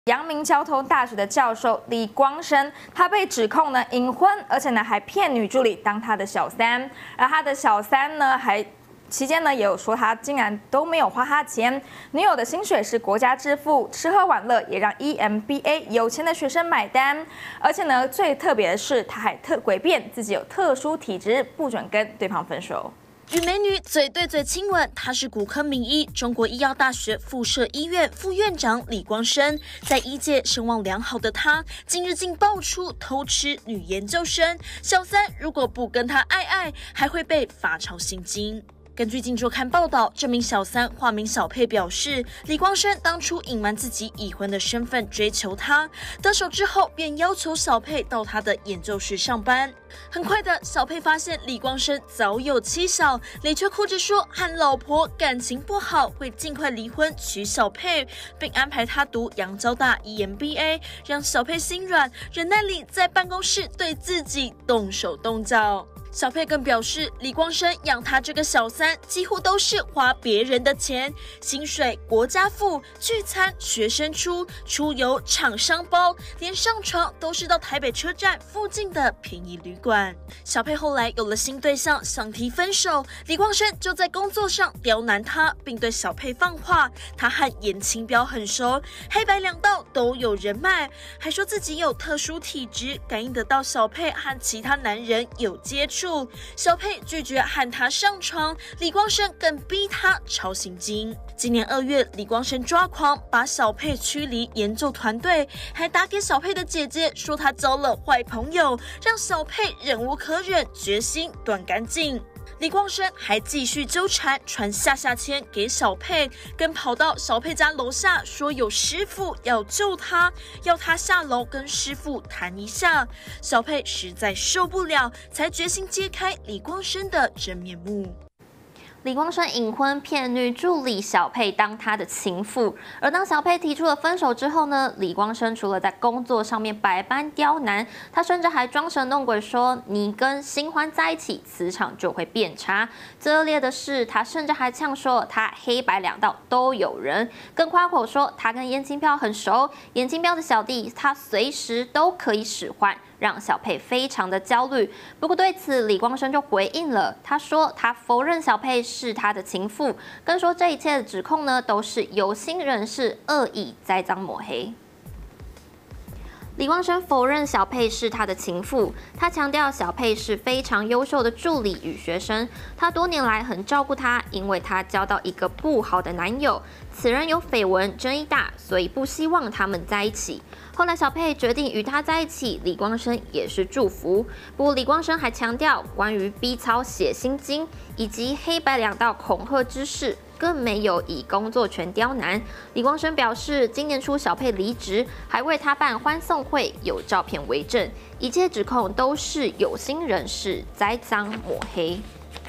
阳明交通大学的教授李光生，他被指控呢隐婚，而且呢还骗女助理当他的小三，而他的小三呢期间呢也有说他竟然都没有花他钱，女友的薪水是国家支付，吃喝玩乐也让 EMBA 有钱的学生买单，而且呢最特别的是他还诡辩自己有特殊体质，不准跟对方分手。 与美女嘴对嘴亲吻，他是骨科名医，中国医药大学附设医院副院长李光生。在医界声望良好的他，近日竟爆出偷吃女研究生，小三如果不跟他爱，还会被罚抄薪金。 根据《镜周刊》报道，这名小三化名小佩表示，李光生当初隐瞒自己已婚的身份追求她，得手之后便要求小佩到他的研究室上班。很快的，小佩发现李光生早有妻小，李却哭着说和老婆感情不好，会尽快离婚娶小佩，并安排他读洋交大 EMBA， 让小佩心软，忍耐力在办公室对自己动手动脚。 小佩更表示，李光生养他这个小三，几乎都是花别人的钱，薪水国家付，聚餐学生出，出游厂商包，连上床都是到台北车站附近的便宜旅馆。小佩后来有了新对象，想提分手，李光生就在工作上刁难他，并对小佩放话，他和严清标很熟，黑白两道都有人脉，还说自己有特殊体质，感应得到小佩和其他男人有接触。 小佩拒绝和他上床，李光生更逼他抄薪金。今年2月，李光生抓狂，把小佩驱离研究团队，还打给小佩的姐姐，说他交了坏朋友，让小佩忍无可忍，决心断干净。 李光生还继续纠缠，传下签给小佩，更跑到小佩家楼下说有师傅要救他，要他下楼跟师傅谈一下。小佩实在受不了，才决心揭开李光生的真面目。 李光生隐婚骗女助理小佩当他的情妇，而当小佩提出了分手之后呢，李光生除了在工作上面百般刁难，他甚至还装神弄鬼说你跟新欢在一起，磁场就会变差。最恶劣的是，他甚至还呛说他黑白两道都有人，更夸口说他跟严清标很熟，严清标的小弟他随时都可以使唤。 让小佩非常的焦虑。不过对此，李光生就回应了，他说他否认小佩是他的情妇，更说这一切的指控呢都是有心人士恶意栽赃抹黑。 李光生否认小佩是他的情妇，他强调小佩是非常优秀的助理与学生，他多年来很照顾她，因为她交到一个不好的男友，此人有绯闻，争议大，所以不希望他们在一起。后来小佩决定与他在一起，李光生也是祝福。不过李光生还强调，关于逼操写心经以及黑白两道恐吓之事。 更没有以工作权刁难。李光生表示，今年初小佩离职，还为他办欢送会，有照片为证，一切指控都是有心人士栽赃抹黑。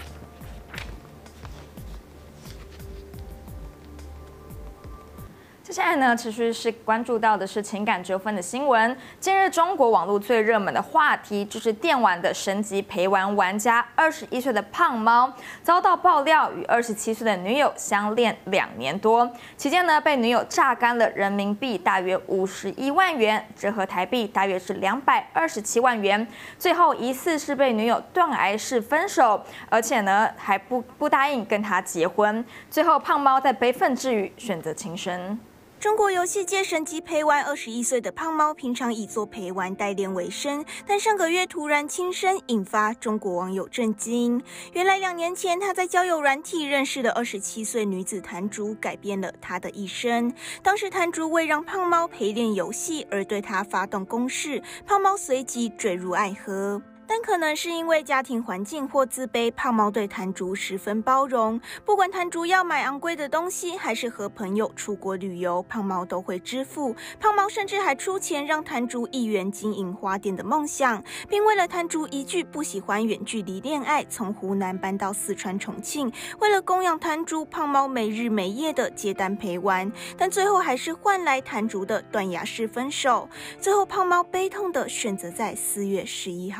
接下来呢，持续是关注到的是情感纠纷的新闻。近日，中国网络最热门的话题就是电玩的神级陪玩玩家21岁的胖猫，遭到爆料与27岁的女友相恋2年多，期间呢被女友榨干了人民币大约51万元，折合台币大约是227万元。最后疑似是被女友断崖式分手，而且呢还不答应跟他结婚。最后胖猫在悲愤之余选择轻生。 中国游戏界神级陪玩21岁的胖猫，平常以做陪玩代练为生，但上个月突然轻生，引发中国网友震惊。原来2年前，他在交友软体认识的27岁女子谭竹，改变了他的一生。当时谭竹为让胖猫陪练游戏而对他发动攻势，胖猫随即坠入爱河。 但可能是因为家庭环境或自卑，胖猫对谭竹十分包容。不管谭竹要买昂贵的东西，还是和朋友出国旅游，胖猫都会支付。胖猫甚至还出钱让谭竹1元经营花店的梦想，并为了谭竹一句不喜欢远距离恋爱，从湖南搬到四川重庆。为了供养谭竹，胖猫没日没夜的接单陪玩，但最后还是换来谭竹的断崖式分手。最后，胖猫悲痛的选择在4月11号轻生。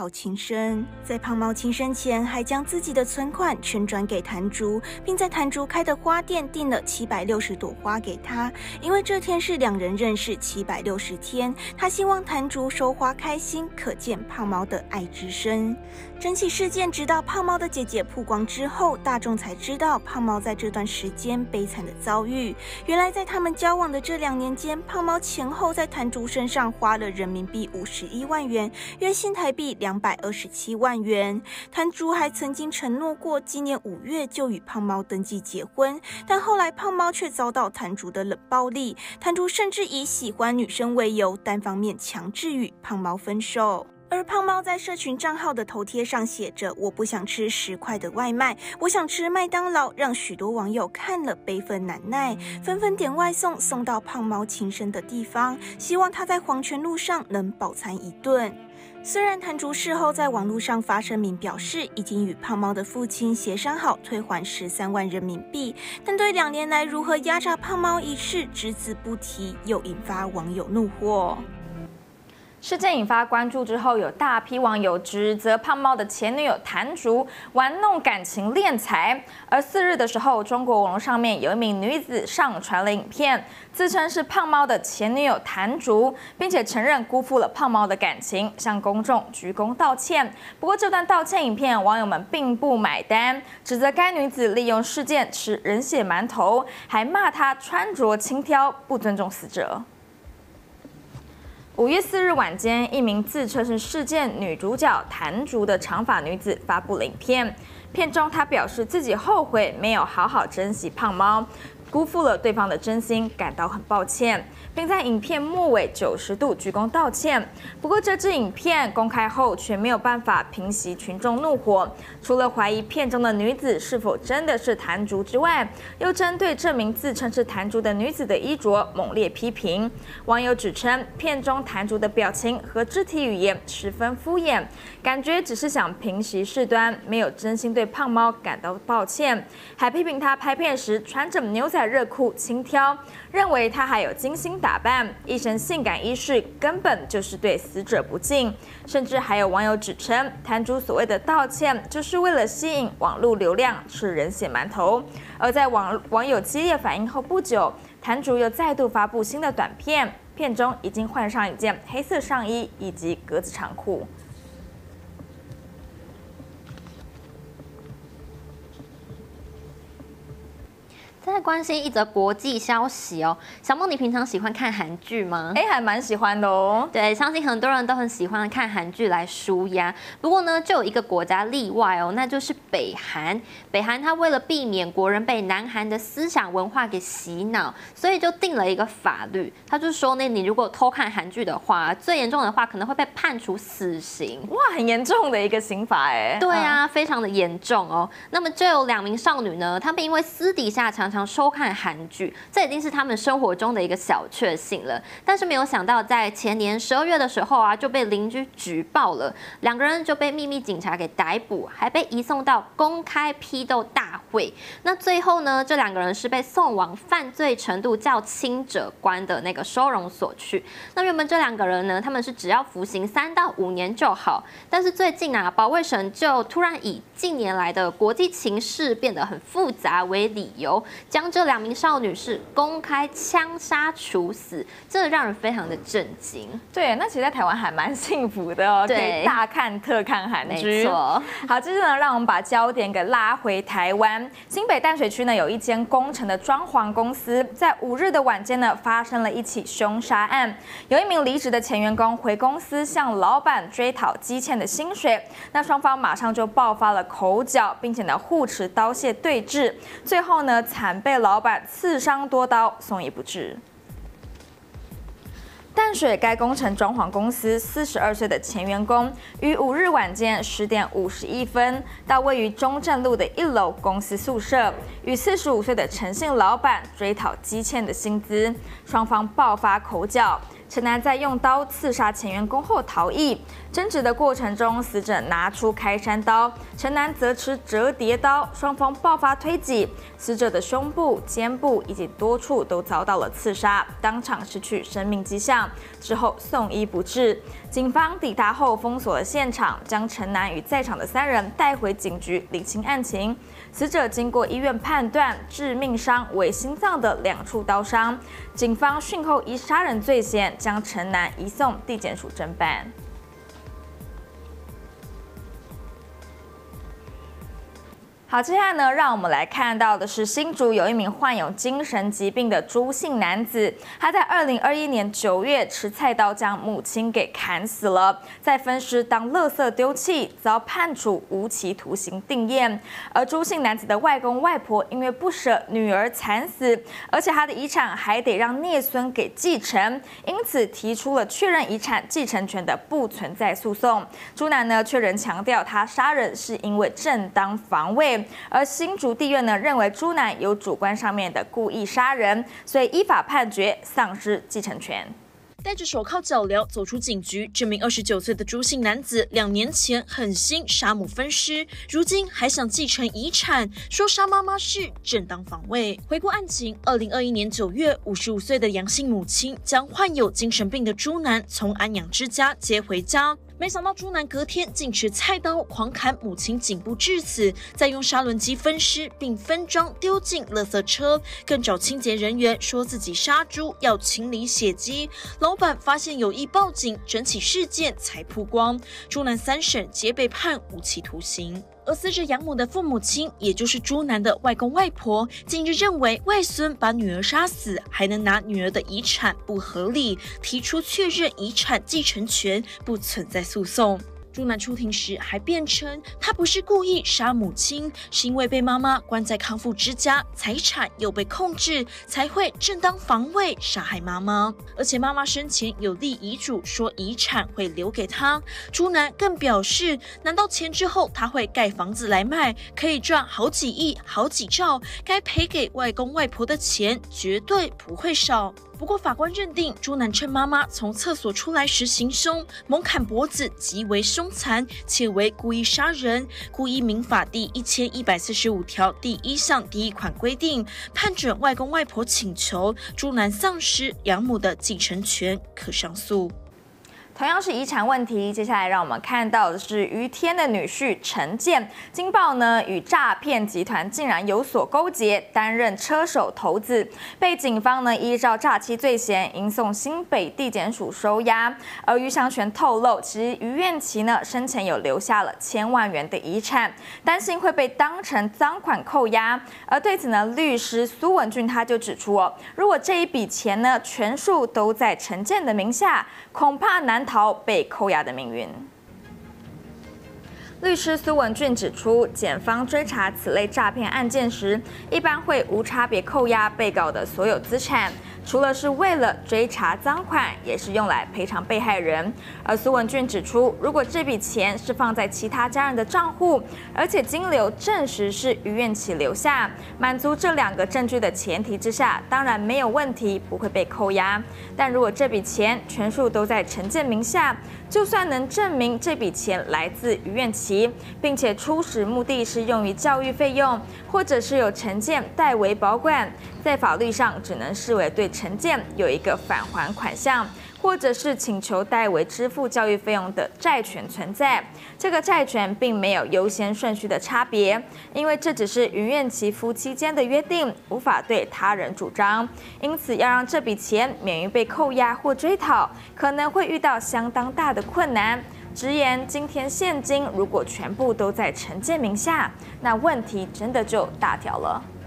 生。在胖猫轻生前，还将自己的存款全转给谭竹，并在谭竹开的花店订了760朵花给他，因为这天是两人认识760天，他希望谭竹收花开心，可见胖猫的爱之深。整起事件直到胖猫的姐姐曝光之后，大众才知道胖猫在这段时间悲惨的遭遇。原来在他们交往的这2年间，胖猫前后在谭竹身上花了人民币51万元，约新台币227万元。谭竹还曾经承诺过今年5月就与胖猫登记结婚，但后来胖猫却遭到谭竹的冷暴力，谭竹甚至以喜欢女生为由，单方面强制与胖猫分手。而胖猫在社群账号的头贴上写着“我不想吃10块的外卖，我想吃麦当劳”，让许多网友看了悲愤难耐，纷纷点外送送到胖猫轻生的地方，希望他在黄泉路上能饱餐一顿。虽然谭竹事后在网络上发声明表示已经与胖猫的父亲协商好退还13万人民币，但对2年来如何压榨胖猫一事只字不提，又引发网友怒火。 事件引发关注之后，有大批网友指责胖猫的前女友谭竹玩弄感情敛财。而4日的时候，中国网络上面有一名女子上传了影片，自称是胖猫的前女友谭竹，并且承认辜负了胖猫的感情，向公众鞠躬道歉。不过这段道歉影片，网友们并不买单，指责该女子利用事件吃人血馒头，还骂她穿着轻佻，不尊重死者。5月4日晚间，一名自称是事件女主角谭竹的长发女子发布了影片。片中，她表示自己后悔没有好好珍惜胖猫，辜负了对方的真心，感到很抱歉，并在影片末尾90度鞠躬道歉。不过，这支影片公开后却没有办法平息群众怒火，除了怀疑片中的女子是否真的是谭竹之外，又针对这名自称是谭竹的女子的衣着猛烈批评。网友指称，片中谭竹的表情和肢体语言十分敷衍，感觉只是想平息事端，没有真心对胖猫感到抱歉，还批评他拍片时穿着牛仔热裤轻佻，认为他还有精心打扮，一身性感衣饰根本就是对死者不敬。甚至还有网友指称，谭竹所谓的道歉就是为了吸引网络流量，吃人血馒头。而在网友激烈反应后不久，谭竹又再度发布新的短片，片中已经换上一件黑色上衣以及格子长裤。 再关心一则国际消息哦，小梦，你平常喜欢看韩剧吗？ 还蛮喜欢的哦。 对，相信很多人都很喜欢看韩剧来抒压。不过呢，就有一个国家例外哦，那就是北韩。北韩它为了避免国人被南韩的思想文化给洗脑，所以就定了一个法律，他就说呢，你如果偷看韩剧的话，最严重的话可能会被判处死刑。 哇，很严重的一个刑罚哎。 对啊，非常的严重哦。那么就有2名少女呢，她们因为私底下常常收看韩剧，这已经是他们生活中的一个小确幸了。但是没有想到，在前年12月的时候啊，就被邻居举报了，2个人就被秘密警察给逮捕，还被移送到公开批斗大会。那最后呢，这2个人是被送往犯罪程度较轻者关的那个收容所去。那原本这2个人呢，他们是只要服刑3到5年就好，但是最近啊，保卫省就突然以近年来的国际情势变得很复杂为理由，将这2名少女是公开枪杀处死，真的让人非常的震惊。 对，那其实在台湾还蛮幸福的哦，可以大看特看韩剧。 没错。 好，接着呢，让我们把焦点给拉回台湾。新北淡水区呢，有一间工程的装潢公司，在5日的晚间呢，发生了一起凶杀案。有一名离职的前员工回公司向老板追讨积欠的薪水，那双方马上就爆发了口角，并且呢互持刀械对峙，最后呢惨被老板刺伤多刀，送医不治。淡水该工程装潢公司42岁的前员工，于5日晚间10点51分到位于中正路的1楼公司宿舍，与45岁的陈姓老板追讨积欠的薪资，双方爆发口角。 陈男在用刀刺杀前员工后逃逸。争执的过程中，死者拿出开山刀，陈男则持折叠刀，双方爆发推挤，死者的胸部、肩部以及多处都遭到了刺杀，当场失去生命迹象，之后送医不治。警方抵达后封锁了现场，将陈男与在场的3人带回警局理清案情。死者经过医院判断，致命伤为心脏的2处刀伤。警方讯后以杀人罪嫌将陈男移送地检署侦办。好，接下来呢，让我们来看到的是新竹有一名患有精神疾病的朱姓男子，他在2021年9月持菜刀将母亲给砍死了，再分尸当垃圾丢弃，遭判处无期徒刑定谳。而朱姓男子的外公外婆因为不舍女儿惨死，而且他的遗产还得让孽孙给继承，因此提出了确认遗产继承权的不存在诉讼。朱男呢却仍强调他杀人是因为正当防卫。而新竹地院呢认为朱男有主观上面的故意杀人，所以依法判决丧失继承权。 戴着手铐脚镣走出警局，这名29岁的朱姓男子2年前狠心杀母分尸，如今还想继承遗产，说杀妈妈是正当防卫。回顾案情，2021年9月，55岁的杨姓母亲将患有精神病的朱男从安养之家接回家。没想到朱男隔天竟持菜刀狂砍母亲颈部致死，再用砂轮机分尸并分装丢进垃圾车，更找清洁人员说自己杀猪要清理血迹。老板发现有意报警，整起事件才曝光。朱男3审皆被判无期徒刑。而死者养母的父母亲，也就是朱男的外公外婆，近日认为外孙把女儿杀死，还能拿女儿的遗产不合理，提出确认遗产继承权，不存在诉讼。朱男出庭时还辩称，他不是故意杀母亲，是因为被妈妈关在康复之家，财产又被控制，才会正当防卫杀害妈妈。而且妈妈生前有立遗嘱，说遗产会留给他。朱男更表示，拿到钱之后，他会盖房子来卖，可以赚好几亿、好几兆，该赔给外公外婆的钱绝对不会少。不过法官认定，朱男趁妈妈从厕所出来时行凶，猛砍脖子，极为凶残，且为故意杀人。故意民法第1145条第1项第1款规定，判准外公外婆请求朱男丧失养母的继承权，可上诉。 同样是遗产问题，接下来让我们看到的是于天的女婿陈建，经报呢与诈骗集团竟然有所勾结，担任车手头子，被警方呢依照诈欺罪嫌移送新北地检署收押。而于祥全透露，其实于愿琪呢生前有留下了1000万元的遗产，担心会被当成赃款扣押。而对此呢，律师苏文俊他就指出如果这一笔钱呢全数都在陈建的名下，恐怕难逃被扣押的命运。律师苏文俊指出，检方追查此类诈骗案件时，一般会无差别扣押被告的所有资产，除了是为了追查赃款，也是用来赔偿被害人。而苏文俊指出，如果这笔钱是放在其他家人的账户，而且金流证实是于愿琪留下，满足这2个证据的前提之下，当然没有问题，不会被扣押。但如果这笔钱全数都在陈建名下，就算能证明这笔钱来自于愿琪，并且初始目的是用于教育费用，或者是由陈建代为保管，在法律上只能视为对陈建有一个返还款项，或者是请求代为支付教育费用的债权存在。这个债权并没有优先顺序的差别，因为这只是于愿琪夫妻间的约定，无法对他人主张。因此，要让这笔钱免于被扣押或追讨，可能会遇到相当大的困难。直言，今天现金如果全部都在陈建名下，那问题真的就大条了。